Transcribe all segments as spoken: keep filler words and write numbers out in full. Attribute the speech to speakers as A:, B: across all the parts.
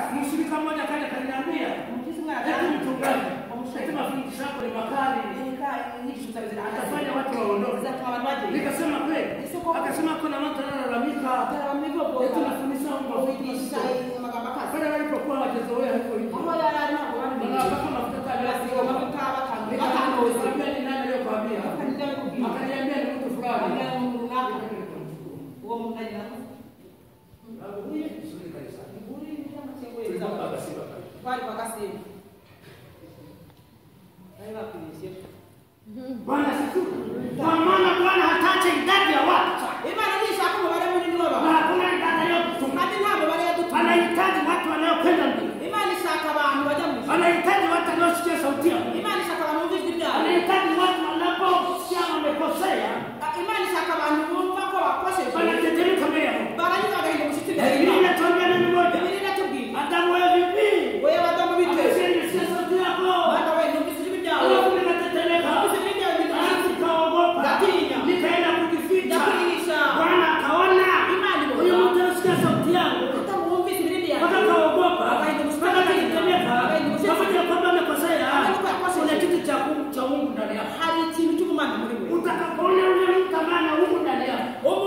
A: mshirika mmoja kaja kaniambia
B: Mkisi mwana
A: eti mchungaji sema fundisho lako ni makali atafanya watu waondoke. Nikasema kweli? Akasema kuna watu wanalalamika eti nafundisha mafundisho pale walipokuwa wajezoea hivyo hivyo wanapaka mafuta ni nani aliyokuambia? Akaniambia ni mtu fulani. Bwana siku. Kwa maana Bwana hatacha idadi ya watu. Na hakuna idadi ya watu. Anahitaji watu wanaokwenda mbele. Anahitaji watu wanaosikia sauti yake. Anahitaji watu wanaposikia wamekosea. Wanatetemeka mbele ya Mungu. Biblia inatuambia neno moja. Adamu wewe vipi? Akasikia sauti yako. Alafu nikatetemeka. Nikaogopa. Nikaenda kujificha. Bwana akaona. Huyu mtu anasikia sauti yangu. Akaogopa. Akatetemeka. Pamoja kwamba amekosea. Kuna kitu cha cha Mungu ndani yake. Utakapoona yule mtu kama na Mungu ndani yake.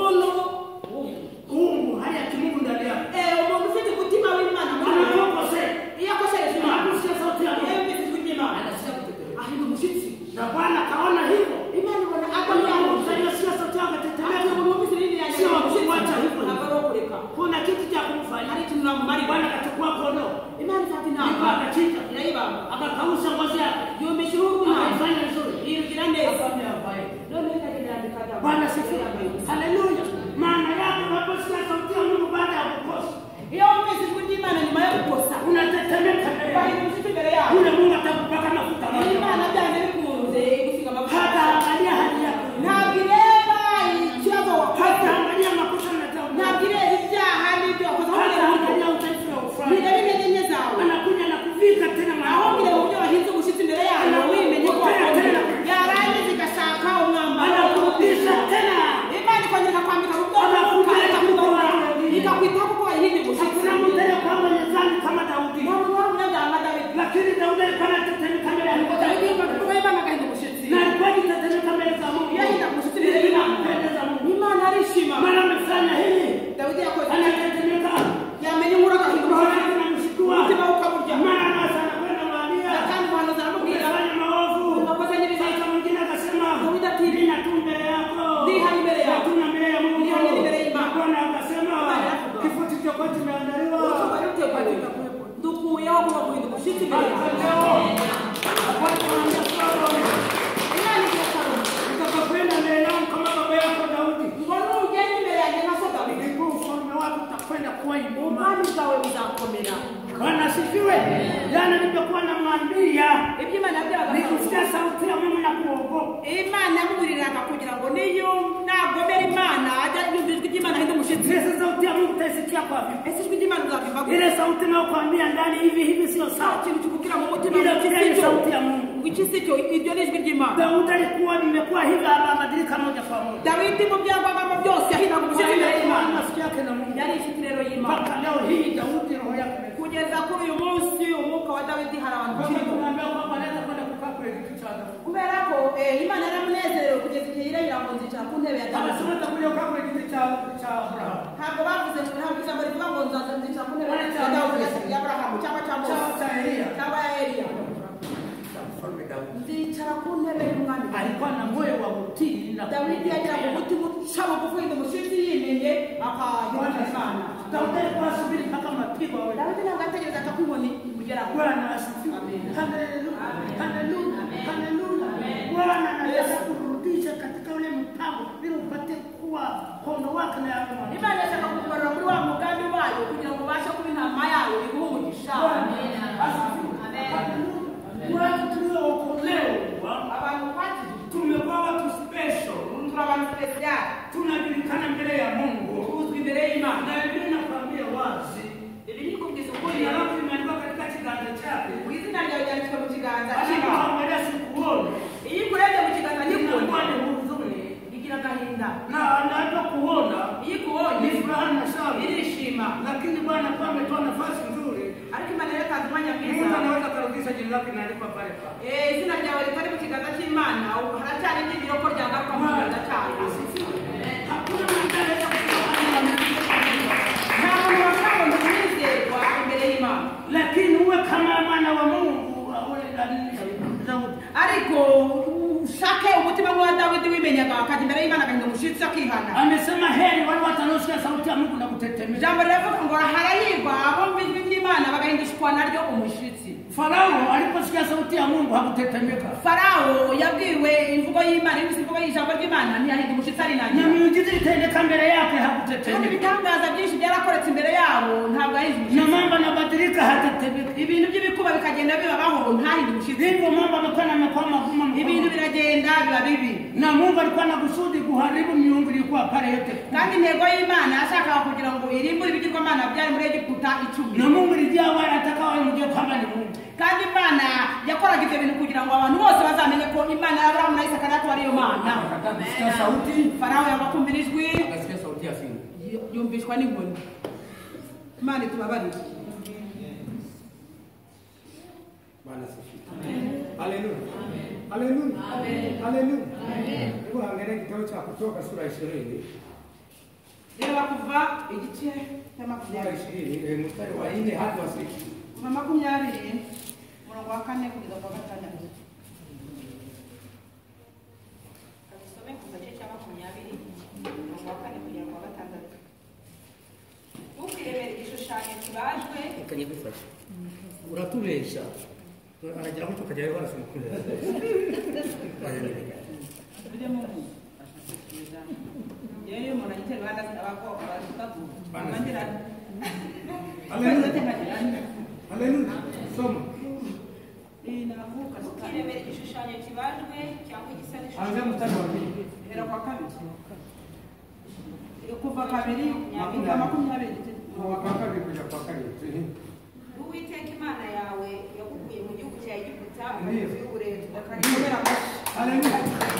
A: Mungu haya kimungu ndani yake. Eh, umuntu ufite kutima w'Imana. Anakosea. Iyo akosea lazima akusikie sauti yake. Yeye ndiye kutima. Anasikia kutetemeka. Ahinda mushitsi. Na Bwana kaona hivyo. Imani Bwana akaona sio sauti yake tetemeka. Sio kuacha hivyo. Kuna kitu cha kumfanya. Hali tunamwambia Bwana akachukua kono. Imani fatina. Akachika. Inaiba. Akakausha ngozi yake. Yomeshuhudu na ifanya nzuri. Hiyo kirande afanye abaye. Ndio ndio ndani kada. Bwana sifiwe. Haleluya. Maana yake unaposikia sauti ya Mungu baada ya kukosa. Hiyo umezi kujimana ni maya kukosa. Unatetemeka mbele. Bali msiti mbele yako. Ule Mungu atakupaka mafuta. Imani jana ni kuuze kufika mafuta. Hata angalia hali yako. Na bileba ichapa wakati angalia makosa na tao. Na bileba ija hali ndio kwa sababu angalia utaifa wa ufanye. Ni dalili yenye zao. Anakuja na kuvika tena maana. Aongele unajua hizo msiti mbele yako. Na wewe mwenyewe tena. Ya rangi zikashaka ngamba. Anakurudisha tena. Imani kwa nini nakwambia ikakuitaka kwa hili hakuna mtenda kwa mwenye dhambi kama Daudi. Lakini Daudi alikuwa anatetemeka mbele ya Mungu. Na alikuwa akitetemeka mbele za Mungu. Imani alishima. Maana amefanya hili. Daudi yako anatetemeka. Yamenyura kwa hilo. Anamshukua. Maana sana kwenda Maria. Anafanya maovu. Sasa mwingine akasema mimi natumia mbele yako. Ni hali mbele yako. Tuna mbele ya Mungu. Bwana akasema kifuti chako kimeandaliwa. Ndugu yao kwa kuingia kushiti mbele yako. Utakapoenda mbele yangu kama baba yako Daudi. Mbona ujeni mbele yake na soda? Ndio ufalme wako utakwenda kuwa imara. Mbona utawe utakomena? Bwana sifiwe. Jana nilipokuwa namwambia ibyima nabyo nikusikia sauti ya Mungu na kuogopa. Imana yamugirira kugira ngo niyo nagomera Imana ajya yumvizwa iby'Imana hinde mushitsi. Ile sauti ya Mungu utasikia kwa vipi? Ese iby'Imana uzabimba. Ile sauti nayo kwambia ndani hivi hivi sio sawa. Kintu kikukira mu mutima. Ile sauti ya Mungu. Ukisiko ibyo ni ijwi ry'Imana. Daudi alikuwa nimekuwa hivi abadilika moja kwa moja. Daudi mu byagwa byose ahina kumushyira imbere y'Imana. Nasikia kana Mungu. Yari ifitirero y'Imana. Paka leo hii Daudi roho yake kugeza kuri uyu munsi umwuka wa Daudi hari abantu bakikumwambia ko baneza kwenda kukaa kule kitu cha Daudi. Kubera ko Imana yaramunezerero kugeza igihe irahira ngo nzicara ku ntebe ya Daudi. Abasubira kuri ukaa kule kitu cha cha Abraham. Ntabwo bavuze ngo ntabwo ijambo rivuga ngo nzaza nzicara ku ntebe ya Daudi ya Abraham cyangwa cyangwa cha Eliya. Cyangwa ya Eliya. Nzicara ku ntebe y'umwami. Alikuwa na moyo wa utii na Daudi yagira umutima ushaka kuvuga umushitsi yimenye akayibona sana. Daudi alikuwa asubiri mpaka mapigo awe. Daudi anategereza atakuoni kugera kwa Bwana asifiwe. Haleluya. Haleluya. Haleluya. Bwana anataka kurudisha katika ule mpango ili upate kuwa kono wake na yale mambo. Imani inataka kukubarua muri wa mugambi wayo kugira ngo bashe kuba intama yayo iguhumugisha. Amen. Amen. Watu tuliokolewa abantu kwati tumekuwa watu special. Tunabantu special. Tunajulikana mbele ya Mungu. Tuzwi mbele ya Imani. Na Biblia inakwambia wazi. Biblia inakubwiza kweli alafu imeandikwa katika kiganza chake. Izina liliandikwa mu kiganza chake. Angalia sikuone. Iyi kurebe mu kiganza nikuone. Kwani huzuni igira gahinda. Na anaanza kuona. Iyi kuona ni furaha na shangwe. Ilishima. Lakini Bwana kwa
B: anaweza karudisha jina lake na alipo pale pale.
A: Eh, izina ryawe ritari mu kiganza cy'Imana, haracyari ibyiringiro ko ryagaruka mu kiganza cyayo.
B: Hakuna mtu anaweza lakini uwe kama mwana wa Mungu awe ndani
A: ariko ushake umutima wa Daudi wimenyaga akati mbere y'Imana kandi umushitsi akihana.
B: Amesema heri wale watanosikia sauti ya Mungu na kutetemeka.
A: Jambo liravuga ngo harahirwa abo mbijwe by'Imana bagahindishwa naryo umushitsi.
B: Farao aliposikia sauti ya Mungu hakutetemeka.
A: Farao yabwiwe imvugo y'Imana, imvugo y'ijambo ry'Imana ntiyahinda umushitsi ari nani.
B: Na miujiza itendeka mbere yake hakutetemeka.
A: Ibitangaza byinshi byarakoretse imbere yabo ntabwo ahinda.
B: Na mambo yanabadilika hatetemeka.
A: Ibintu by'ibikuba bikagenda bibabaho ntahinda umushitsi.
B: Hivyo mambo yamekuwa yamekuwa magumu.
A: Ibintu biragenda biba bibi.
B: Na Mungu alikuwa anakusudi kuharibu miungu ilikuwa pale yote.
A: Kandi intego y'Imana yashakaga kugira ngo irimbure ibigirwamana byari muri Egiputa icumi.
B: Na Mungu alijua wale atakao wamjue kwamba ni Mungu.
A: Kandi Imana yakoraga ibyo bintu kugira ngo abantu bose bazamenye ko Imana ya Abrahamu na Isaka natwe ariyo Mana.
B: Akasikia sauti.
A: Farao yabakumbira ijwi.
B: Akasikia sauti ya fimbo.
A: Yumvishwa n'inkoni. Imana tubabarire.
B: Bwana asifiwe. Haleluya. Haleluya. Haleluya. Hebu angalia kitabu cha Kutoka sura ishirini.
A: Reba kuva igice cya makumyabiri.
B: ishirini mstari wa nne hadi wa sita.
A: Kuva makumyabiri umurongo wa kane kugeza kwa gatandatu. Kabisome kuva igice cya makumyabiri umurongo wa kane kugeza kwa gatandatu. Ukirebera igishushanyo kibajwe
B: Kanye bifasha. Uratubesha. Aragira ngo tukajya barasoma kure.
A: Bide mu yeye mwana yitera hada abako abatabu. Mangira.
B: Haleluya. Haleluya. Soma.
A: Inavuka ukirebera igishushanyo kibajwe cyangwa igisa n'ishusho.
B: Anza mstari wa pili.
A: Hera kwa kabiri. Kuva kabiri nyabika makumyabiri
B: Kwa kabiri kuja kwa kabiri.
C: Uwiteka Imana yawe yagukuye mu gihugu cya Egiputa
B: Ndiyo.
C: y'uburetwa
A: akagera ko
B: Haleluya.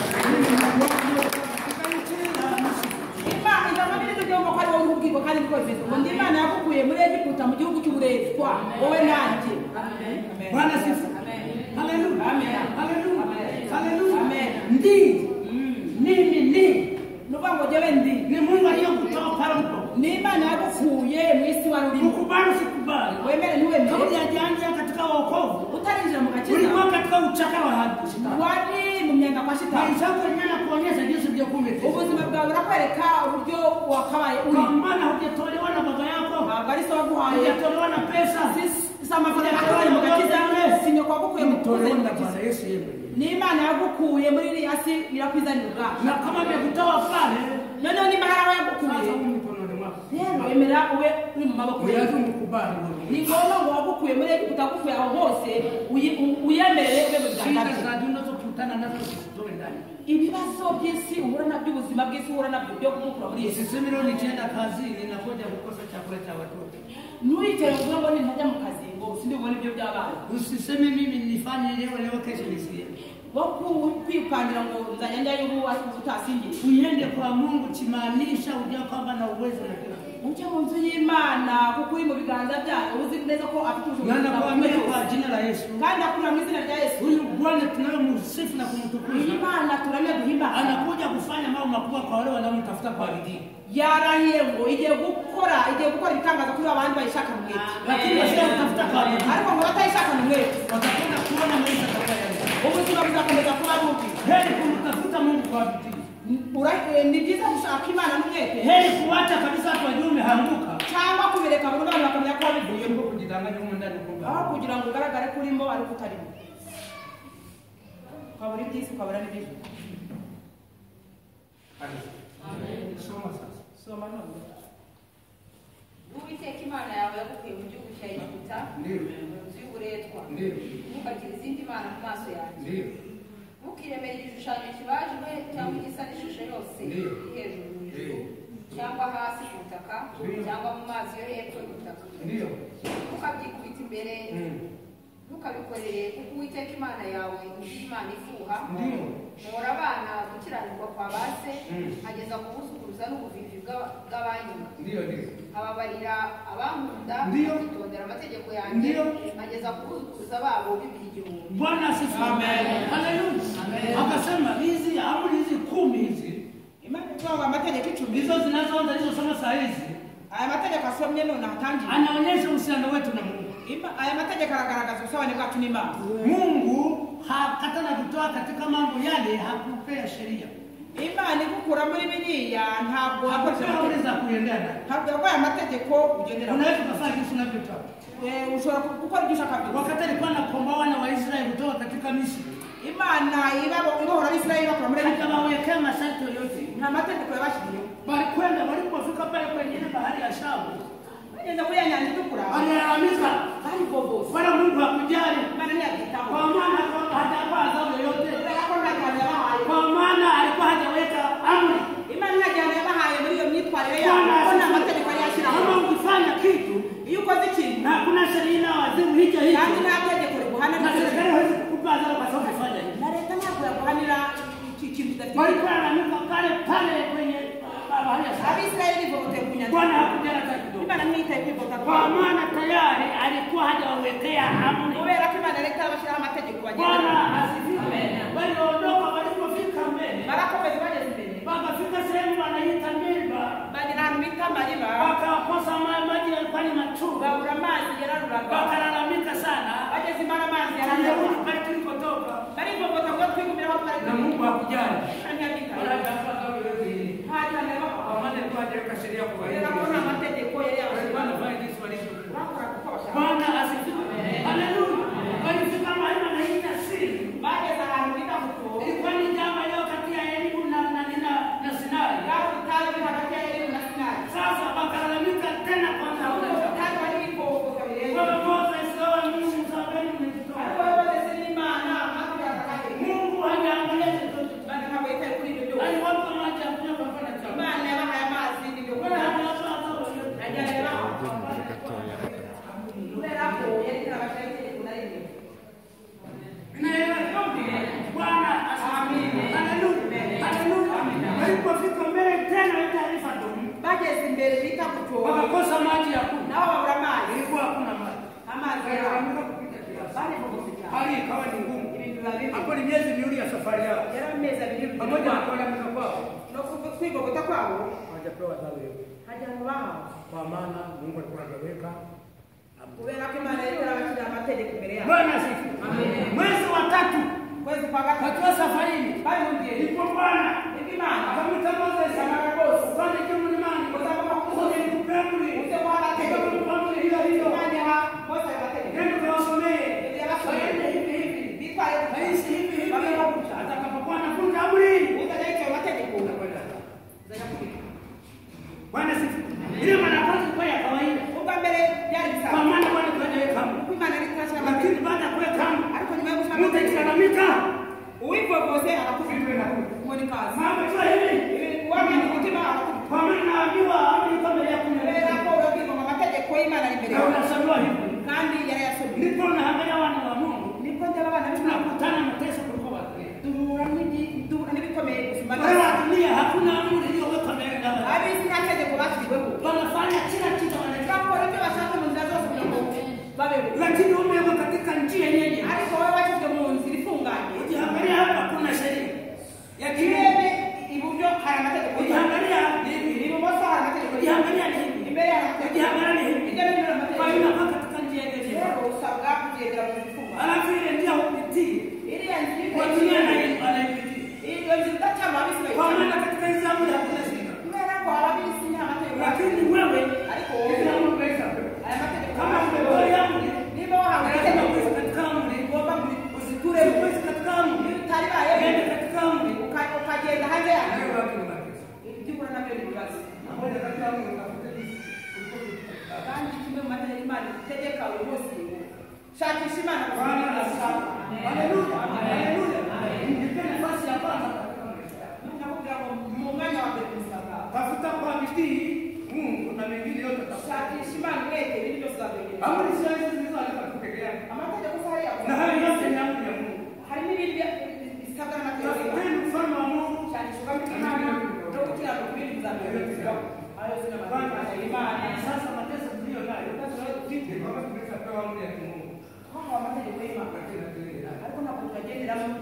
A: Imana ndamabiri tujyomba ko ari wowe ubwirwa kandi bwose ngo ndi Imana yagukuye muri Egiputa mu gihugu cy'uburetwa wowe nanjye. Amen.
B: Bwana sifa.
A: Amen.
B: Haleluya.
A: Amen.
B: Haleluya.
A: Amen.
B: Haleluya.
A: Amen.
B: Ndi. Mimi ni.
A: Nuba ngo jewe ndi.
B: Ni Mungu aliyokutoa pale huko.
A: Ni Imana yagukuye mu isi wari urimo.
B: Ukubali usikubali.
A: Wemere niwemere.
B: Kabla hajaanza katika wokovu.
A: Utarinjira mu gakiza.
B: Ulikuwa katika uchaka wa hadi.
A: Wari mu myenda kwa shitani.
B: Maisha yako yenyewe kuonyesha jinsi vya kumbe.
A: Ubuzima bwawe burakwereka uburyo wakabaye uri.
B: Kwa maana hujatolewa na baba yako.
A: Ntabwo ari so waguhaye.
B: Hujatolewa na pesa.
A: Si amafaranga yakuye mu gakiza. Sinyo kwagukuye mu
B: Tolewa na
A: gakiza.
B: Bwana Yesu yeye.
A: Ni Imana yagukuye muri iriya si irakwizanira.
B: Na kama amekutoa pale,
A: Noneho ni Imana yagukuye.
B: sasa uko mikononi mwako.
A: Rero emera ube uri mu maboko yawe.
B: Uyaje mkubali wewe.
A: Ni ngombwa ngo wagukuye muri Egiputa kuvuye aho hose uyemerere ube mu
B: Shida
A: Rwanda.
B: za dunia tunazokutana nazo zitoe ndani.
A: Ibibazo by'isi uhura nabyo, ubuzima bw'isi uhura nabyo byo kumukura muri Yesu.
B: Usiseme leo nikienda kazini na koja kukosa chakula cha watoto.
A: Ntuyitere uvuga ngo nintajya mu kazi ngo sindi bubone ibyo by'abana.
B: Usiseme mimi nifanye leo leo kesho nisiye.
A: Wo kwipandira ngo nzajya njyayo ubu utasingiye.
B: Uende kwa Mungu kimaanisha ujia kwamba na uwezo na kila.
A: Ujya mu nzu y'Imana kuko uri mu biganza byayo uzi neza ko afite ubushobozi.
B: Na nakuambia kwa jina la Yesu.
A: Kandi akura mu izina rya Yesu.
B: Huyu Bwana tunayomsifu na kumtukuza.
A: Imana turamya duhimba.
B: Anakuja kufanya mambo makubwa kwa wale wanaomtafuta kwa bidii.
A: Yarahiye ngo igiye gukora igiye gukora ibitangaza kuri abandi bayishaka mu mwete.
B: Lakini wasio kutafuta kwa bidii.
A: Ariko ngo batayishaka mu mwete.
B: Watakwenda kuona maisha takaya.
A: Ubuzima buzakomeza kuba bubi.
B: Heri kumtafuta Mungu kwa bidii.
A: Ni byiza gushaka Imana n'umwete.
B: Heri kuacha kabisa watu wajue umehanguka.
A: Cyangwa kubireka abantu bandi bakamenya ko wabivuye.
B: Mungu kujidanganya huko ndani kumbe.
A: Aho kugira ngo ugaragare ko urimo ariko utarimo. Ukabura iby'isi ukabura n'ibindi.
B: Amen. Soma sasa.
A: Soma none.
C: Uwiteka Imana yawe yagukuye mu gihugu cya Egiputa
B: Ndiyo.
C: mu nzu y'uburetwa.
B: Ndiyo.
C: Ntukagire izindi mana mu maso yanjye.
B: Ndiyo.
C: Ntukiremere igishushanyo kibajwe cyangwa igisa n'ishusho yose
B: Ndiyo.
C: iri hejuru mu ijuru
B: Ndiyo.
C: cyangwa hasi ku butaka
B: Ndiyo.
C: cyangwa mu mazi yo hepfo y'ubutaka.
B: Ndiyo.
C: Ntukabyikubita imbere.
B: Mm.
C: Ntukabikorere kuko Uwiteka Imana yawe ni Imana ifuha.
B: Ndiyo.
C: Muhora abana gukiranirwa kwa ba se
B: Mm.
C: ageza ku buzukuruza n'ubuvivi bwa- bw'abanyuma.
B: Ndiyo, ndiyo.
C: ababarira abankunda
B: Ndiyo.
C: bakitondera amategeko yanjye
B: Ndiyo.
C: ageza ku buzukuruza babo bibiri igihumbi.
B: Bwana asifiwe. Amen. Haleluya. Akasema hizi amri hizi kumi hizi
A: Imana ivuga amategeko icumi
B: ndizo zinazoanza alizosoma saa hizi.
A: aya mategeko asomye none atangiye
B: Anaonyesha uhusiano wetu na Mungu.
A: Ima- aya mategeko aragaragaza ubusabane bwacu n'Imana.
B: Mungu hakatana kutoa katika mambo yale hakupea sheria.
A: Imana igukura muri biriya ntabwo
B: Hakupea
A: yakoze
B: amri za kuendana.
A: ntabwo yaguhaye amategeko ugendera
B: Unaweza kufanya kitu unavyotaka.
A: Eh, ushobora gukora ibyo ushaka byose.
B: Wakati alikuwa anakomboa wana wa Israeli kutoka katika Misri,
A: Imana ibabo ibohora Abisirayeli bakura muri Egiputa.
B: akawawekea masharti yoyote.
A: Nta mategeko yabashiriyeho.
B: Walikwenda walipofika pale kwenye ile bahari ya Shamu,
A: Bagenda kuri ya nyanja itukura
B: walilalamika
A: bari bobosi.
B: wala Mungu hakujali,
A: Imana ntiyakitaho.
B: kwa maana hajakuwa adhabu yoyote,
A: Kubera ko nta gihano yabahaye.
B: kwa maana alikuwa hajaweka amri.
A: Imana nta gihano yabahaye muri iyo myitwarire yabo
B: Bwana
A: kuko nta
B: asifiwe.
A: mategeko yari yashyiraho.
B: Kama ukifanya kitu
A: Iyo ukoze ikintu
B: na kuna sheria inayoadhibu hicho
A: kandi
B: hicho,
A: nta tegeko riguhana
B: na serikali hawezi kukupa adhabu kwa sababu umefanya hivyo.
A: na leta ntabwo yaguhanira iki kintu kidafite.
B: Walikuwa wanalalamika pale pale kwenye bahari ya Shamu.
A: Abisirayeli bivogoteye ku nyanja.
B: Bwana hakujali hata kidogo,
A: Imana ntiyitaye kwivota
B: kwa
A: kwabo.
B: maana tayari alikuwa hajawawekea amri.
A: Kubera ko Imana leta yabashyiraho amategeko
B: Bwana
A: bagendera.
B: asifiwe. Waliondoka walipofika mbele,
A: Barakomeza bageze imbere.
B: wakafika sehemu wanaita Meriba,
A: Bagera ahantu bita Mariba.
B: wakakosa ma- maji yalikuwa ni machungu,
A: Babura amazi yararuraga.
B: wakalalamika sana.
A: Bageze imana amazi
B: Tunarudi
A: yararuraga.
B: pale tulikotoka,
A: Barivogota ngo twigumiraho twari
B: na Mungu hakujali.
A: ntiyabitaye.
B: Wala hajafanya adhabu yoyote ile.
A: Nta gihano yabahaye.
B: Kwa maana alikuwa hajaweka sheria kwa
A: Kubera ko nta mategeko yari
B: walikuwa
A: yabashyiriyeho.
B: wanafanya jinsi walivyokuwa.
A: Bakora kuko bashaka.
B: Bwana asifiwe. Haleluya. Walifika mahali wanaita siri.
A: Bageze ahantu bita Muto.
B: Ilikuwa ni jambo leo kati ya Elimu na na na, na Sinai.
A: Bwari ubutayu buri hagati ya Elimu na Sinai.
B: Sasa wakalalamika tena kwanza
A: Ubwo
B: wale.
A: butayu bari bikoko birenze.
B: Wewe Moses, wewe Mungu msabeni
A: Ariko
B: mnitoa.
A: wowe Mose n'Imana hakurya hakakate.
B: Mungu hajaangalia chochote.
A: Bari ntabwo yitaye kuri ibyo byose.
B: Aliwapa maji ya kunywa kwa mfano chakula.
A: Imana yabahaye amazi n'ibyo
B: Wala
A: kurya.
B: hajawapa adhabu yoyote.
A: Ajyana yabahaye. Kubera ko yari itarabashyiraho itegeko na rimwe.
B: Inaeleweka? Bwana asifiwe. Haleluya. Haleluya. Walipofika mbele tena ile taarifa ndio.
A: Bageze imbere bita Muto.
B: Wakakosa maji ya kunywa.
A: Nabo babura amazi.
B: Ilikuwa hakuna maji.
A: Amazi
B: Walalamika kupita kiasi.
A: bari bogose cyane.
B: Hali ikawa ni ngumu.
A: Ibintu biba bibi.
B: Hapo ni miezi miwili ya safari yao.
A: Yari amezi abiri
B: Pamoja na kulalamika kwao,
A: no kwigogota kwabo
B: hawajapewa adhabu yoyote.
A: hajyanwa bahawe.
B: Kwa maana Mungu alikuwa hajaweka amri.
A: Kubera ko Imana yari yarabashyiriyeho amategeko imbere yabo.
B: Bwana asifiwe. Mwezi wa tatu
A: Kwezi kwa gatatu
B: wakiwa safarini,
A: bari mu gihe
B: ndipo Bwana
A: nibwo Imana
B: akamwita Moses,
A: Samara rwose
B: upande juu mlimani,
A: uzamuka ku
B: uje
A: musozi
B: nikupe amri.
A: uze guha amategeko.
B: Nikupe amri hiyo hiyo.
A: Imana iha Mose ayo mategeko.
B: Nenda ukawasomee.
A: Ibyo yabasomeye.
B: Waende hivi hivi.
A: Bitwaye gutya.
B: Waishi hivi hivi.
A: Babeho gutya.
B: Atakapokuwa anafunga amri,
A: Uzajya yicaye mu mategeko.
B: utakwenda.
A: Uzajya kubika.
B: Bwana asifiwe. Ile maana yake ilikuwa ya kawaida.
A: Ubwa mbere byari
B: Kwa
A: bisanzwe.
B: maana Bwana alikuwa hajaweka amri.
A: Kuko Imana yari itarashyiraho
B: Lakini
A: amategeko.
B: baada ya kuweka amri,
A: Ariko nyuma yo gushyira
B: mtu
A: amategeko
B: akilalamika,
A: uwivovose arakubwira ngo ni kazi.
B: mambo tu hivi.
A: Wamenya umutima arakubwira.
B: Kwa maana naambiwa amri kama ya
A: Kubera ko
B: kunywa.
A: urabwirwa ngo amategeko y'Imana ari imbere
B: Na
A: yawe.
B: unasaliwa hivi.
A: Kandi yari yasomye.
B: Ndipo unaangalia wana wa Mungu,
A: Nibwo ndeba abana b'Imana
B: tunakutana na mateso kuliko watu.
A: duhura n'igi- duhura n'ibikomeye gusumba
B: Wale wa
A: n'abandi.
B: dunia hakuna amri iliyowekwa mbele yao.
A: Ab'isi nta tegeko bashyiriweho.
B: Wanafanya kila kitu wanachotaka.
A: Bakora ibyo bashaka mu nzira zose kugira ngo babeho.
B: Lakini umewekwa katika njia yenye.
A: Ariko wowe washyizwe mu nzira ifunganye.
B: Ukiangalia hapa kuna sheria. Ya
A: Kirebe
B: kimungu.
A: iburyo hari amategeko.
B: Ukiangalia hivi.
A: Ibumoso hari amategeko.
B: Ukiangalia ni hivi.
A: Imbere hari amategeko.
B: Ukiangalia ni hivi.
A: Hirya no hino hari
B: Kwa hiyo
A: amategeko.
B: inakuwa katika njia yenye.
A: Rero usabwa kugendera mu nzira ifunganye.
B: Alafu ile njia hupitii.
A: Iriya nzira
B: Kwa
A: ifunganye.
B: dunia na wanaipitia.
A: Iyo nzira idacamo ab'isi
B: Kwa
A: bayicamo.
B: maana katika hizo amri hakuna shida.
A: Kubera ko hari ab'isi nta mategeko.
B: Lakini wewe
A: Ariko
B: kila
A: wowe
B: mtu kaisa.
A: aya mategeko
B: Kama umetoa amri,
A: niba wahawe
B: lazima
A: itegeko
B: uweze katika amri.
A: ugomba uzituremo.
B: Uweze katika amri.
A: Utari baye
B: Uende katika amri.
A: uka- ukagenda hanze yayo
B: Hayo watu ni mateso.
A: ibyukura nabyo ni ibibazo.
B: Moja katika amri utafuta
A: Kandi kimwe mu mategeko Imana itegeka buri munsi shakisha Imana
B: Bwana asifiwe. Haleluya. Haleluya. Nipe nafasi ya kwanza.
A: nakubwira ngo mu mwanya wa mbere musabwa
B: Tafuta kwa bidii Mungu na mengine yote utafuta.
A: shakisha Imana umwete ibindi byose uzabigera.
B: Amri sio hizo zilizoandikwa tu peke yake.
A: Amategeko si hariya
B: Na hayo yote ni amri ya Mungu.
A: hari n'ibindi bisabwa n'amategeko y'Imana.
B: Tafuteni mfano wa Mungu.
A: Shakisha ukamenya Imana no gukiranuka ibindi bizabigeraho. Ayo zina amategeko y'Imana.
B: amri ya Mungu.
A: Kwa amategeko y'Imana. Ariko ntabwo tubagendera mu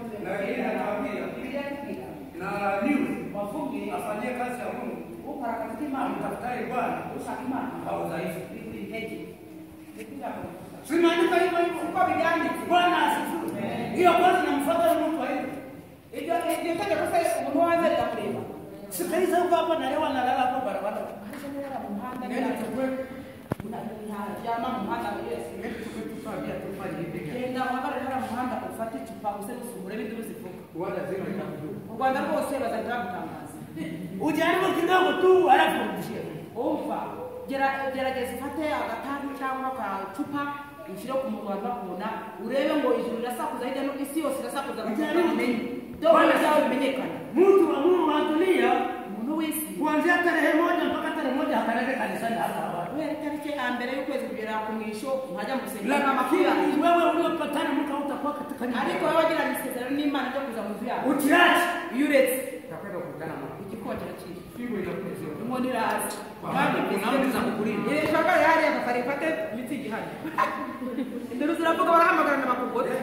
B: na niwe
A: wafunge
B: afanyie kazi ya Mungu.
A: Ukora kazi y'Imana.
B: Amtafutaye Bwana
A: Ushaka Imana.
B: au dhaifu.
A: Intege.
B: Simaandika hivyo hivyo
A: Kwa bijanditse.
B: Bwana asifiwe. Hiyo kwanza namfuata mtu wa hiyo.
A: Ibyo ibyo tege ko sai umuntu wanze ndakureba.
B: Sikaiza huko hapa na leo analala hapo barabara.
A: Hashanyara mu muhanda
B: Nenda tukwe
A: yama mu muhanda yes.
B: nenda tukwe tufanye tufanye hivi.
A: Genda wabara hara mu muhanda ufate icupa use gusumura ibindi bizivuga.
B: Wala zima itakujua.
A: Mu Rwanda rwose bazajya gutangaza.
B: Ujaribu kidogo tu alafu urudishie.
A: Umva gera gerageza ufate agatanu cyangwa akacupa ushyire ku muntu wawe bakubona urebe ngo ijuru rirasakuza hirya no isi yose irasakuza
B: Ujaribu
A: dole zao bimenyekana.
B: Mtu wa Mungu wa dunia
A: Umuntu w'isi
B: kuanzia tarehe moja mpaka tarehe moja hakaleke kanisani hapa hapa.
A: wewe tariki ya mbere y'ukwezi kugera ku mwisho nkajya mu
B: Lakini
A: rusengero amakira
B: wewe uliopatana mka utakuwa katika nyumba.
A: ariko wewe wagira isezerano n'Imana ryo kuza mu vyaro
B: Utiache
A: yuretse
B: utakwenda kukutana na
A: igikongera kiri
B: figo itakuja sio.
A: umuntu irazi
B: Baba kuna amri za kukulinda.
A: ile shaka yari akakarifate miti gihari induru ziravuga barahamagara n'abakugote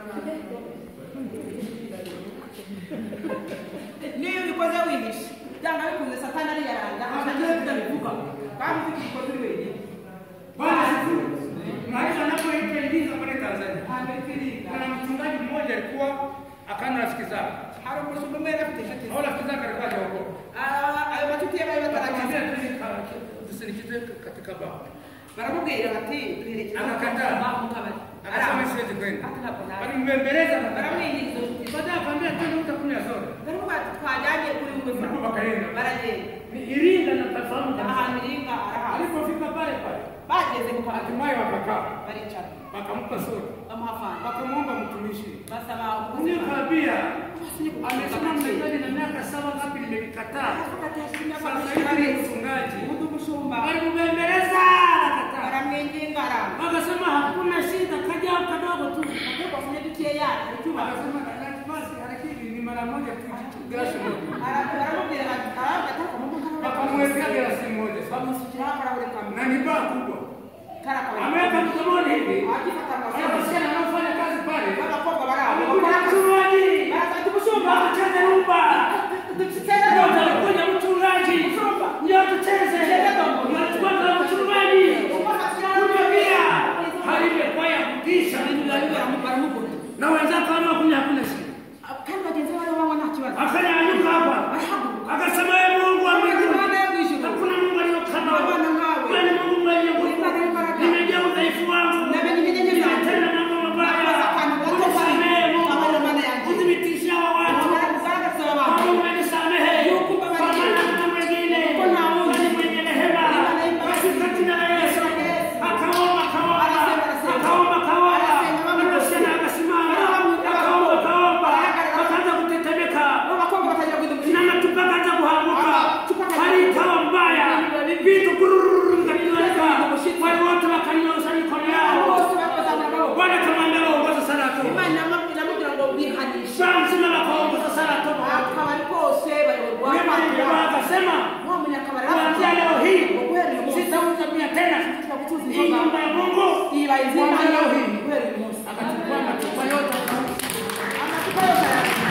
A: niyo bikoze wihishe cyangwa bikunze satani ari yaranga agiye kudabivuga kandi ufite igikoze uri wenyine
B: Bwana asifiwe. Maisha anapoingia pale Tanzania.
A: amefirinda
B: Kuna mchungaji mmoja alikuwa akana rafiki zake.
A: hari umushinga umwe afite inshuti
B: Hao rafiki zake alikuwa hajaokoka.
A: ayo macuti yabaye batarakiza
B: Akamwambia tusindikize katika baba.
A: baramubwira bati twerekeza
B: Akakataa.
A: mu kabari
B: Akasema siwezi kwenda.
A: Ati ntabwo naje.
B: Alimbembeleza na
A: baramwinjiza
B: baadaye akamwambia tena utakunywa soda.
A: baravuga ati twajyanye kuri umwe
B: Ndipo bakaenda.
A: baragenda
B: Ni Iringa na tafahamu kabisa.
A: ahantu iringa arahazi
B: Alipofika pale pale.
A: bageze mu kabari
B: Hatimaye wakakaa.
A: baricara
B: Wakampa soda.
A: bamuha fanta
B: Wakamwomba mtumishi.
A: basaba
B: Unikwambia amesema mchungaji na miaka saba ngapi nimekataa. Sasa hivi ni mchungaji.
A: umushumba
B: Alimbembeleza akakataa.
A: baramwinginga aranga
B: Akasema hakuna shida, kaja kadogo tu.
A: akeko kwenye dukiye ya arituma
B: Akasema basi lakini ni mara moja tu glasi moja.
A: baramubwira bati arataka mu
B: Wakamwekea glasi moja.
A: bamusukira akarahure kamwe
B: Na ni baa kubwa.
A: karakaba
B: Ameweka mkononi hivi.
A: akifata
B: Wale
A: amasaka
B: wasichana wanaofanya kazi pale.
A: abakobwa barabo
B: Amekuja mchungaji.
A: barazati umushumba
B: Wacheze rumba.
A: dutsitera
B: Ndio utakuja mchungaji. Ndio tucheze. Unachukua kama mchungaji. Kumwambia hali imekuwa ya kutisha. Na wenzako kama kuna hakuna shida.
A: kandi bagenzi bari banywa nta kibazo
B: Akanyanyuka hapa. Akasema ee Mungu wa mbinguni.
A: Imana yo mwijuru
B: Hakuna Mungu aliyo kama
A: Abana
B: wewe.
A: nkawe.
B: Wewe ni Mungu mwenye nguvu.
A: Imana y'imbaraga.
B: Nimejaa udhaifu wangu.
A: Namenye intege nke zanjye.
B: Nimetenda mambo mabaya.
A: Nakoze akantu gato
B: Unisamehe
A: cyane.
B: Mungu.
A: Abana Mana yanjye.
B: Udhibitishe hawa watu.
A: Ugaragaza
B: Mungu
A: abantu
B: umenisamehe.
A: Yuko
B: Kwa
A: mbabarira.
B: maana hakuna mwingine.
A: Kuko nta wundi.
B: Wewe ni mwenye rehema.
A: Imana y'imbaraga.
B: Katika jina la Yesu.
A: Yesu.
B: Akaomba akaomba.
A: Arasenga, arasenga.
B: Akaomba akaomba.
A: Arasenga, bamwe
B: Akasimama akasimama.
A: Arahamuka.
B: Akaomba akaomba.
A: Arahagarara.
B: Akaanza kutetemeka.
A: abakobwa batagira guhinduka
B: Na matupa kaanza kuanguka.
A: Chupa kaanza
B: Hali ikawa mbaya. Vitu kurururu vikanyooka. Wale wote wakanyosha mikono yao.
A: bose bakoze amaboko
B: Bwana kamwambia waongoze sala tu.
A: Imana inama- inamubwira ngo bihanishe
B: Saa mzima wakaongoza sala tu.
A: akabari kose bayoborwa
B: Wema ndio akasema
A: wa munyakabari
B: kuanzia leo hii
A: guhera uyu munsi
B: sitauza mia tena.
A: turagutuza
B: Hii
A: inzoga
B: nyumba ya Mungu
A: ibaye
B: kuanzia
A: nzima
B: leo hii.
A: guhera uyu munsi
B: Akachukua matupa yote
A: amacupa yose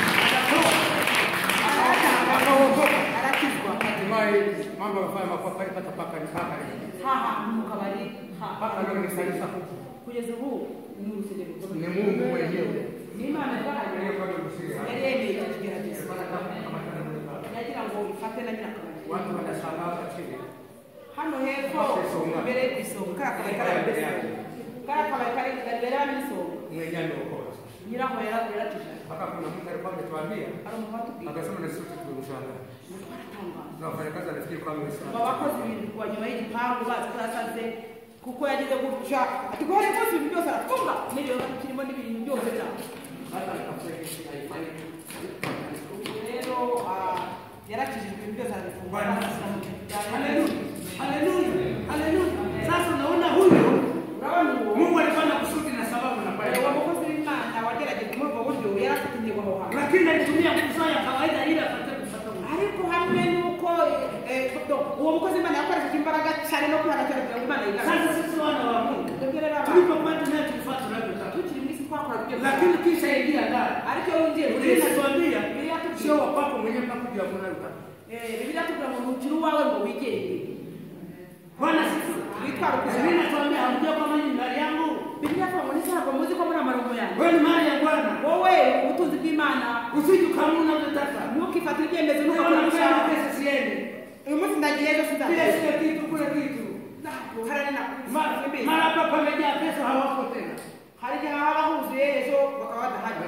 B: akaokoka.
A: arakizwa
B: Hatimaye mambo yafanya makwa pale pata paka ni paka.
A: haha mu kabari ha
B: Paka leo ni kanisa.
A: kugeza ubu ni urusengero
B: Ni Mungu mwenyewe.
A: ni Imana yabaye
B: Yeye kwa ndio msiri.
A: yari yemeye ikigeragezo yagira ngo ifate na nyirakabari
B: Watu wanashangaa chini.
A: hano hepfo imbere y'isonga karakabari kari karakabari kari imbere y'isonga
B: Mwenyewe ndio okoa.
A: nyiraho yaratije
B: Mpaka kuna mtu alikuwa ametuambia
A: ari umuntu watubwiye
B: akasema na sisi tulimshangaa. Na wafanyakazi alifikiri kwamba Yesu.
A: abakozi ibintu kwa nyuma y'igipangu bazi ko yasaze kuko yagize gutya ati guhera kose ibintu byose arafunga n'ibyo kirimo n'ibintu byose biraho
B: Hata akafuta kitu haifai.
A: rero yarakijijwe ibintu byose arabifunga
B: Haleluya. Haleluya. Haleluya. Sasa unaona huyu
A: urabona uwo
B: Mungu alikuwa na kusudi na sababu na pale.
A: uwo mukozi w'Imana wagerageje muri ubwo buryo yari afite intego aho hantu
B: Lakini alitumia nguvu ya kawaida ili apate kupata Mungu.
A: ariko hamwe n'uko uwo mukozi w'Imana yakoresheje imbaraga cyane no kwihagarika kugira ngo Imana yigaragaze
B: Sasa sisi wana wa Mungu
A: twebwe rero
B: tulipokuwa tunaye tulifuata tunavyotaka.
A: tukiri mwisi twakora ibyo
B: Lakini kisha ingia ndani.
A: ariko iyo winjiye muri
B: Biblia
A: Yesu
B: inatuambia
A: Biblia yatubwira
B: sio wapako mwenyewe mpaka kujua kuna utaka.
A: eh Biblia yatubwira ngo nukiri uwawe ngo wigenge.
B: Bwana sifiwe.
A: Witwara
B: Biblia
A: ukuzima.
B: inatuambia hamjua kama ni ndani yangu.
A: Biblia yavuga ngo ntabwo muzi ko muri amarongo yanyu.
B: Wewe ni mali ya Bwana.
A: Wowe ubutunzi bw'Imana
B: Usije ukamuna unavyotaka.
A: ntukifatire ibyemezo
B: Unaona
A: n'ugakoresha.
B: kama pesa siende.
A: Uyu munsi ndagiye ejo
B: Bila
A: sinzagiye.
B: sio kitu kule kitu.
A: Harane na
B: Mara mara hapa pamejaa pesa hawako tena.
A: hari igihe haba huzuye ejo bakaba badahari.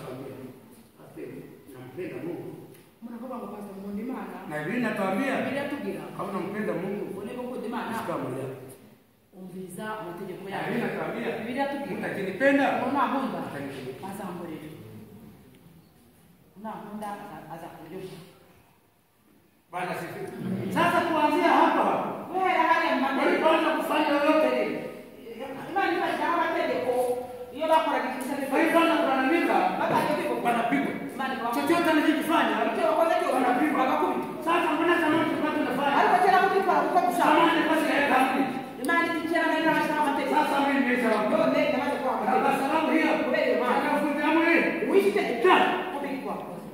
B: Nampenda Mungu.
A: Muravuga ngo pastor nkunda Imana.
B: Na Biblia inatuambia
A: Biblia yatubwira
B: kama unampenda Mungu,
A: ubone ko ukunda Imana
B: shika amri yake.
A: umviriza amategeko
B: Na
A: yayo.
B: Biblia inatuambia
A: Biblia yatubwira
B: unakinipenda
A: ngo nankunda azamurera. Nankunda azakuryoshya.
B: Bwana sifiwe. Sasa kuanzia hapa hapa.
A: Wera hariya mu mategeko.
B: Walipoanza kufanya lolote hili.
A: Imana ibashyiraho amategeko iyo bakoraga ikintu cyose.
B: Walipoanza kulalamika,
A: Batangiye kwivuga.
B: wanapigwa.
A: Imana ikabafata.
B: Chochote anachokifanya,
A: Icyo bakoze cyose
B: wanapigwa.
A: bagakubita.
B: Sasa mbona zamani tulikuwa tunafanya?
A: Ariko kera kutitwara kuko dushaka.
B: Zamani kwa serikali hamni.
A: Imana itikera na irashyiraho amategeko.
B: Sasa mimi nimeshawaambia.
A: None ndamaze kubaha amategeko.
B: Kwa sababu hiyo,
A: Kubera iyo mpamvu.
B: wanafunzi wangu hili.
A: Uishi itegeko kubikwa.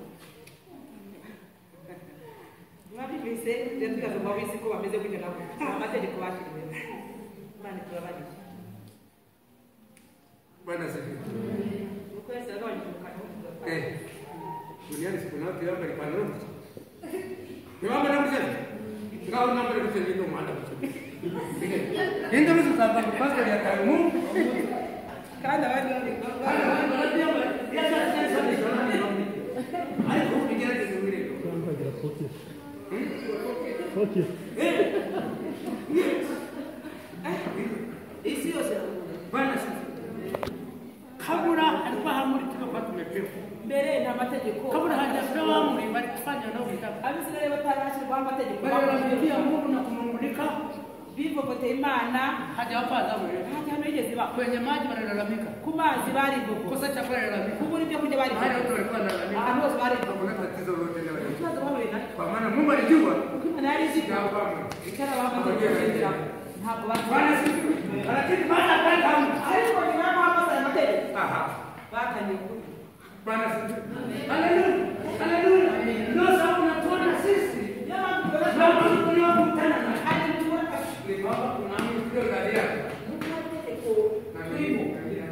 A: Mwabibise rero tukaza mu bisi ko bameze gutyo nabo. Amategeko bashyiriweho. Imana itubabarire.
B: Bwana sifiwe.
A: Uko Yesu yagabanyije umukara.
B: Eh. Duniani siku na watu yamba lipanalo. Ni mambo na mzee. Ngao namba ile mzee ndio maana mzee. Ndio mzee sasa kwa pastor ya kaimu.
A: Kandi abandi bari isi yose
B: kabura alikuwa hamuri tuko tumepewa
A: mbere nta mategeko
B: kabura hajapewa amri bali kufanya nao vitaka
A: abisirayeli batarashyirwaho amategeko
B: bali wanamtia Mungu na kumumulika
A: bivovoteye Imana
B: hajawapa adhabu yoyote
A: nta hantu yigeze ba
B: kwenye maji wanalalamika
A: ku mazi barivuga
B: kosa chakula lalamika
A: kubura ibyo kurya
B: hali
A: barivuga
B: watu walikuwa wanalalamika
A: ahantu hose barivuga
B: hakuna tatizo lolote leo
A: ikibazo bahuye nacyo
B: kwa maana Mungu alijua
A: kuko Imana yari izi ko icyara bamategeko ntabwo
B: Bwana sifiwe. Lakini baada ya kwenda hapo
A: ariko nyuma y'aho bamaze aya mategeko
B: aha
A: batangiye kuri
B: Bwana sifiwe. Haleluya. Haleluya. Ndio sababu tunatuona sisi kama tunakutana na hali tunaona ni baba kuna mtu ndio ndani yake. Na mimi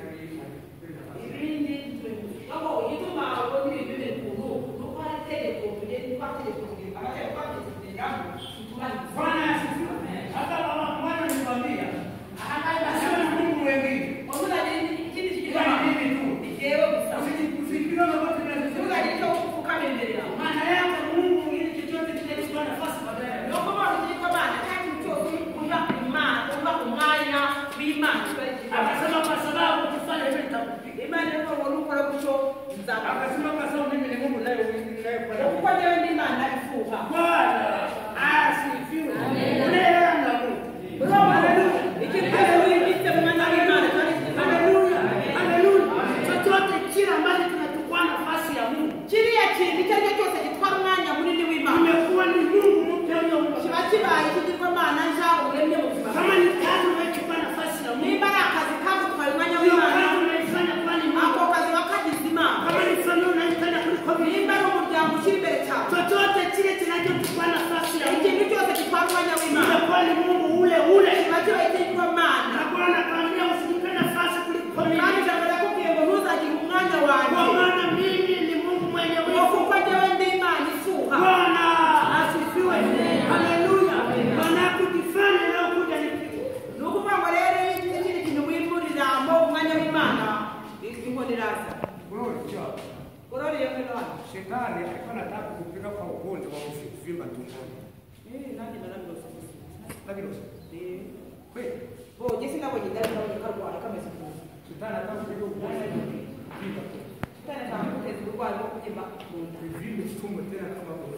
A: ibindi aho yituma abone ibindi bintu nuko ari tegeko tugende twategeko kugira amategeko twategeko
B: Bwana asifiwe. Hata baba Bwana nikwambia anasema na Mungu wengine.
A: Wamuna ikindi kigira
B: Kama mimi tu.
A: igewe gusa
B: Usifikiri wote
A: tuvuga nicyo ukabenderera
B: maana yake Mungu ili chochote kinachukua nafasi baadaye.
A: nuko bavuze ko abana kandi cyose kuba Imana kuba umwanya w'Imana
B: Akasema kwa sababu ukifanya hivi nitakupiga.
A: Imana niko ngo nukora gutyo nzaba
B: Akasema kwa sababu mimi ni Mungu naye naye kwa
A: kuko nyewe ndi Imana ifuha
B: Bwana asifiwe. Unaelewa na Mungu.
A: Haleluya. Ikintu cyose wimbitse mu mwanya w'Imana
B: Haleluya. Haleluya. Chochote kile ambacho kinachukua nafasi ya Mungu.
A: kiriya kintu icyo ari cyo cyose gitwara umwanya munini w'Imana
B: Imekuwa ni Mungu mpya huyo.
A: kiba kibaye ikigirwamana nja uremye mu buzima
B: Kama ni kazi unachukua nafasi ya Mungu.
A: niba ari akazi kagutwaye umwanya
B: Hiyo
A: w'Imana
B: kazi unaifanya kwa ni
A: ako
B: Mungu.
A: kazi wakagize Imana
B: Kama ni familia unaifanya kuliko mimi.
A: nimba ari umuryango ushyira imbere cyawe
B: Chochote kile kinachochukua nafasi ya Mungu.
A: ikintu cyose gitwara umwanya w'Imana
B: Imekuwa ni Mungu ule ule.
A: kiba kibaye ikigirwamana
B: Na Bwana akamwambia usijipe nafasi kuliko mimi.
A: kandi ijambo rirakubwiye ngo ntuzagire umwanya
B: Kwa
A: wanjye
B: maana mimi ni Mungu mwenye
A: ngo
B: wivu.
A: kuko njyewe ndi Imana ifuha
B: Bwana asifiwe. Haleluya. Bwana kujifanya leo kuja nipigwe.
A: ni ukuvuga ngo rero iyo ugize ikindi kintu wimuriramo umwanya w'Imana inkoni iraza
B: Wewe cha.
A: uroriye mwene wanyu
B: Shetani alikuwa anataka kupiga kwa ugonjwa wa kuvimba tumboni.
A: eh nanjye narabirose
B: Lakini
A: eh
B: kweli
A: bo jesi nabonye ndari nabonye karwara kameze neza
B: shetani anataka kupiga ugonjwa wa kuvimba.
A: Tana kama kuteza uburwayi bwo kubyimba mu nda
B: Kuvimba tumbo tena kama wewe.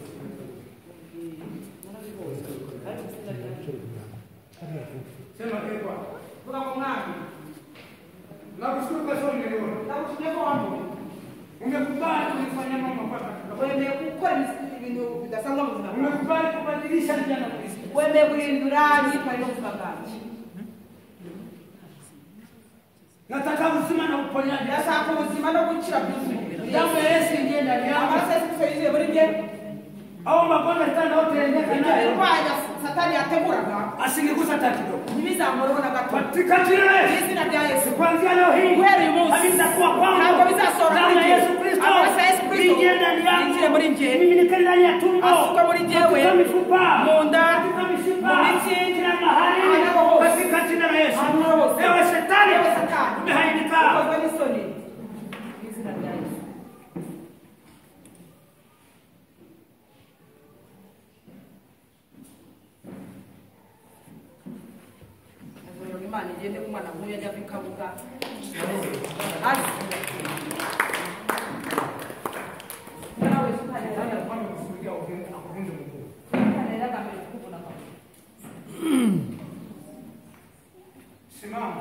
B: Sema kwa.
A: vuga ngo mwami
B: Nakushukuru kwa sababu umeniona.
A: ndagushimye ko wambuye
B: Umekubali kunifanya mambo kwa.
A: wemeye gukora ibintu bidasanzwe mu buzima bwawe
B: Umekubali kubadilisha njia na Kristo.
A: wemeye guhindura imyitwarire y'ubuzima bwanjye
B: Nataka uzima na uponyaji.
A: Ndashaka ubuzima no gukira byuzuye.
B: Damu ya Yesu ingie ndani yako.
A: Amaraso ya Yesu Kristo yinjiye muri njye.
B: Au magonjwa sana utendeka nayo.
A: Indwara Satani yateguraga
B: asingekuza hata kidogo.
A: Ntibizamurwa na gato.
B: Katika jina la Yesu.
A: Izina rya Yesu.
B: Kuanzia leo hii.
A: Guhera uyu munsi.
B: Havitakuwa kwangu.
A: Ntabwo bizasora
B: Damu ya Yesu Kristo.
A: Amaraso ya Yesu Kristo
B: ingie ndani yako.
A: yinjiye muri njye.
B: Mimi niko ndani ya tumbo.
A: Asuka muri njyewe.
B: Katika mifupa.
A: Mu nda.
B: Katika mishipa.
A: Mu mitsi.
B: Kila mahali. Katika jina la Yesu. Ewe Shetani.
A: Ewe Satani.
B: Umehaibika.
A: Ukozwe n'isoni. Izina rya Yesu. Imana igende kumwana nk'uyu ajya kwikabuga hasi nawe sukanira kwa kusudia ugeni akuvunje mguu anaenda kama kukuna kwa
B: simama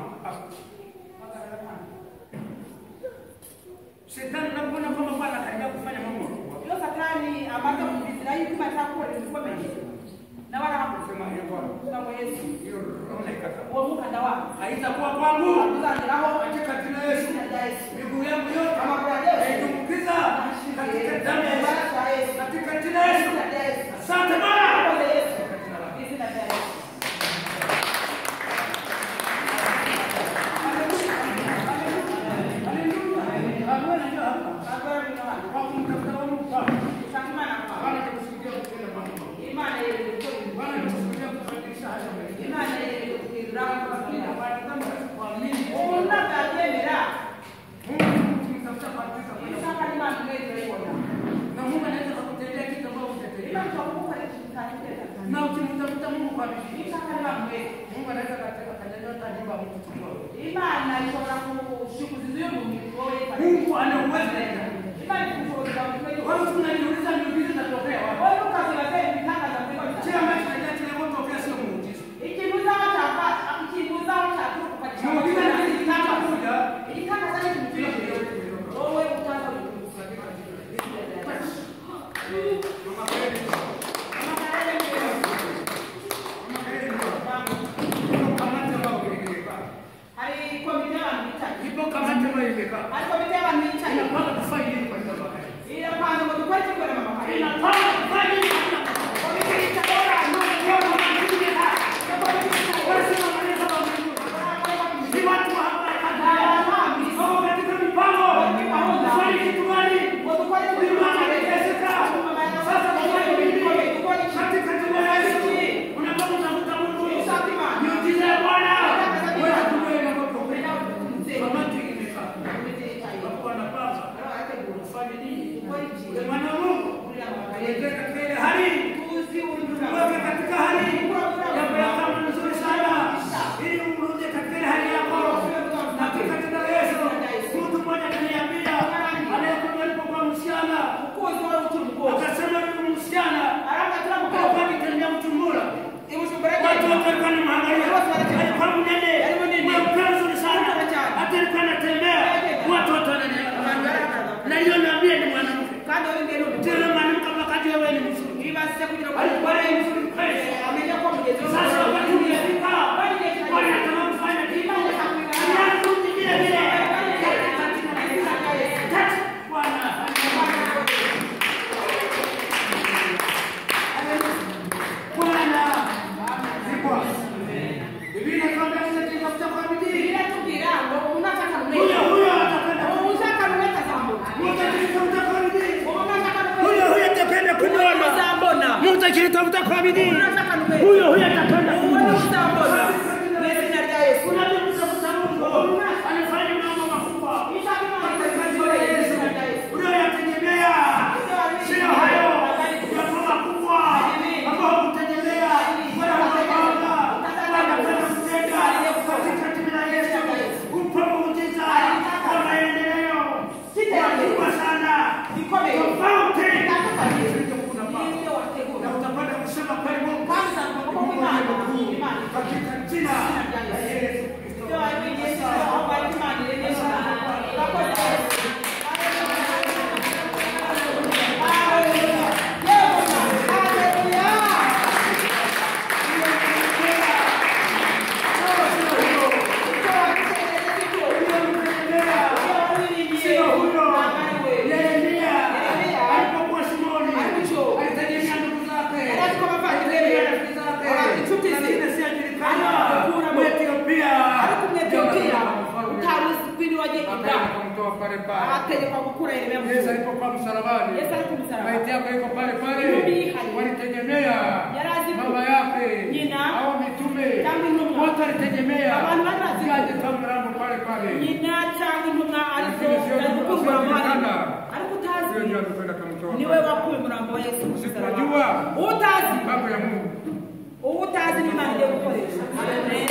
B: Shetani anapoona kwamba Bwana kaja kufanya mambo
A: hiyo Satani ambaye mbizi na hiyo kama atakuwa ni mkomeni na wala hakusema
B: ya Bwana
A: kama Yesu
B: hiyo roho ikata
A: wa Mungu ndawa
B: haitakuwa kwangu
A: kuzaniraho
B: katika jina la Yesu miguu yangu yote
A: kama kwa Yesu
B: naitumbukiza katika damu ya Yesu katika jina la Yesu asante Bwana
A: kwa Yesu izina la Yesu
B: na ukimtafuta Mungu kwa bidii Mungu anaweza kanyanyota nyumba mtu chukua
A: Imana ishobora kushikuziza uyu muntu wowe
B: Mungu ana uwezo
A: Imana ikushobora kumenya
B: wao tunaniuliza miujiza inatokea wapi
A: wewe ukaziba vile vitangaza mbele
B: kila mtu anajua kinachotokea sio muujiza
A: ikintu uzao chapa ikintu uzao chapa
B: muujiza ni kitaka kuja
A: ikitangaza ni muujiza wewe utaanza
B: mama kweli ipo kama tema imeka
A: hapo bitema micha
B: inapanga kufanya nini kwa sababu
A: ila kwanza mtu kwa chiko na mama haya
B: inapanga kufanya nini
A: kwa mimi nitabora ndio ndio mimi hapa kwa mimi
B: wala sio maneno kama ni watu hapa hapa sio katika mipango kufanya kitu gani
A: watu kwa chiko
B: ni maana yeseka sasa kufanya nini katika jina la Yesu unapata kutafuta Mungu miujiza ya Bwana wewe tuwe na kupokea samaki imekaa kwa na baba ufanye nini ule mwana wa Mungu unataka kile hali uweke katika hali ya baraka nzuri sana ili urudi katika ile hali yako na katika jina la Yesu mtu mmoja ananiambia aliyekuja alipokuwa msichana akasema ni msichana alikuwa akitembea mtumbura watu walikuwa ni mwangalia alikuwa mnene na mpenzi sana hata alikuwa anatembea watu watu wananiambia na hiyo naambia ni mwanamke
A: kandi wali ngeno
B: tena mwanamke wakati wewe ni mzuri
A: iba sasa kuja kwa
B: alikuwa ni mzuri kweli
A: amekuja kwa mjezo
B: sasa wakati umefika bwana anataka kufanya kitu anarudi vile vile bwana bwana zikwa Biblia inasema tunatafuta kwa bidii
A: bila tukira unataka
B: huyo huyo atapenda
A: unataka kuleta zambo
B: huyo huyo atapenda kuona
A: zambona
B: mtu akitafuta kwa bidii
A: unataka nube
B: huyo huyo atapenda kuona
A: zambona wewe ni ya Yesu
B: unatafuta Mungu anafanya mambo makubwa unayotegemea sio hayo mambo makubwa ambayo utegemea wala baba wala kutenda katika jina la Yesu upo muujiza kwa maendeleo kwa sana tofauti na utapata kusema kweli Mungu kumtoa pale pale.
A: ategekwa gukura Yeremiya mu
B: Yesu alipokuwa msalabani,
A: Yesu alikuwa msalabani.
B: maiti yake iko pale pale. Walitegemea baba yake au mitume, wote walitegemea aje kwa mlango pale pale.
A: nyina cyangwa intumwa alikuwa mwana alikutazi
B: Hiyo ndio tunakwenda kumtoa.
A: niwe wakuye murambo wa Yesu
B: Usipojua
A: utazi
B: mambo ya Mungu,
A: utazi ni mali ya gukoresha. Amen.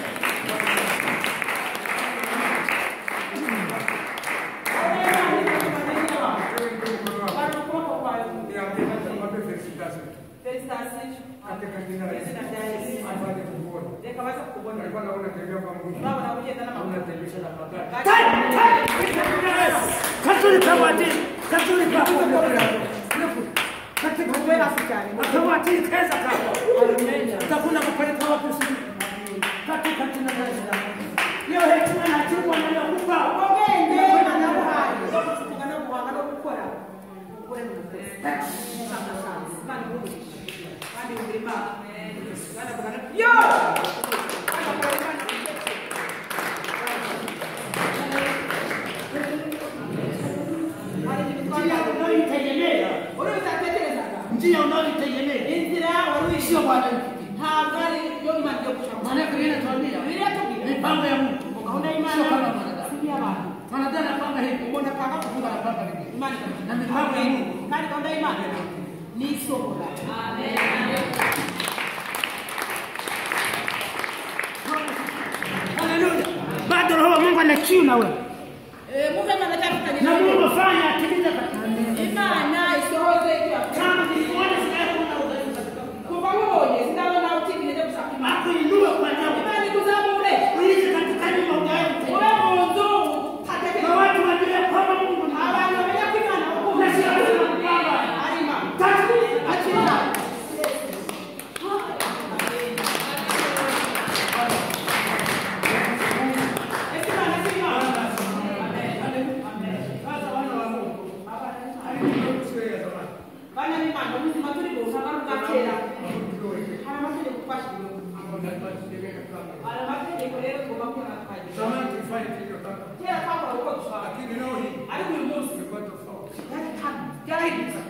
D: njia unayoitegemea
A: Inzira waruishi
D: sio Bwana.
A: habari yo imani yo kushamba.
D: Maana yake yeye anatuambia
A: Biblia tuambia
D: mipango ya Mungu
A: ukaona imani
D: sio kama mwanadamu.
A: si ya baba.
D: Mwanadamu anapanga hivi,
A: Mbona panga
D: Mungu anapanga hivi.
A: imani
D: Na mipango ya Mungu
A: kani kaunda imani ni somo la. Amen.
D: Haleluya. Bado roho wa Mungu ana kiu na wewe.
A: Eh, Mungu anataka
D: Na Mungu fanya atimize katika
A: imani isohoze kwa
D: kama niliona sasa kuna udhaifu.
A: kwa pamoja sitaona utimi ndio kusakima.
D: Akuinua kwa jambo.
A: Imani kuzamu ule.
D: Uishi katika nyumba ugaeni.
A: Wewe mwanzo tateke
D: Na watu wajue kwamba Mungu ni
A: abantu bamenya kwimana uko
D: na sio kwamba
A: arima.
D: tatu
A: Achira. Bana ni mando muzima turi bosa barukatera. Hana matele kupashira. Ala matele kolero ko bakuna kaje.
B: zamani tulifanya hivyo kaka.
A: Tera kwa uko kusha.
B: Lakini leo hii
A: Ali ku musi.
B: tulikuwa tofauti.
A: Yani kan. Jai.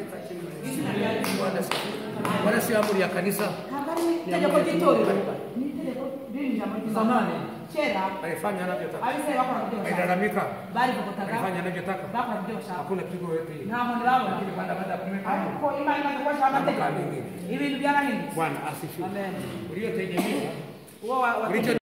B: Wala si amri ya kanisa.
A: Habari tele ko titori. Ni tele ko dini jamani.
B: Zamani
A: Chera.
B: alifanya anavyotaka.
A: Alisema wako ndio.
B: Alilalamika,
A: Bali kutaka.
B: alifanya anavyotaka.
A: Bako ndio sawa.
B: Hakuna pigo yote.
A: Na mwana wao.
B: Lakini baada baada ya kumweka
A: Ko imani na kwa shamba tele. Hivi ndio yana nini?
B: Bwana asifiwe.
A: Amen.
B: Uliotegemea
A: Wao wa
B: ulicho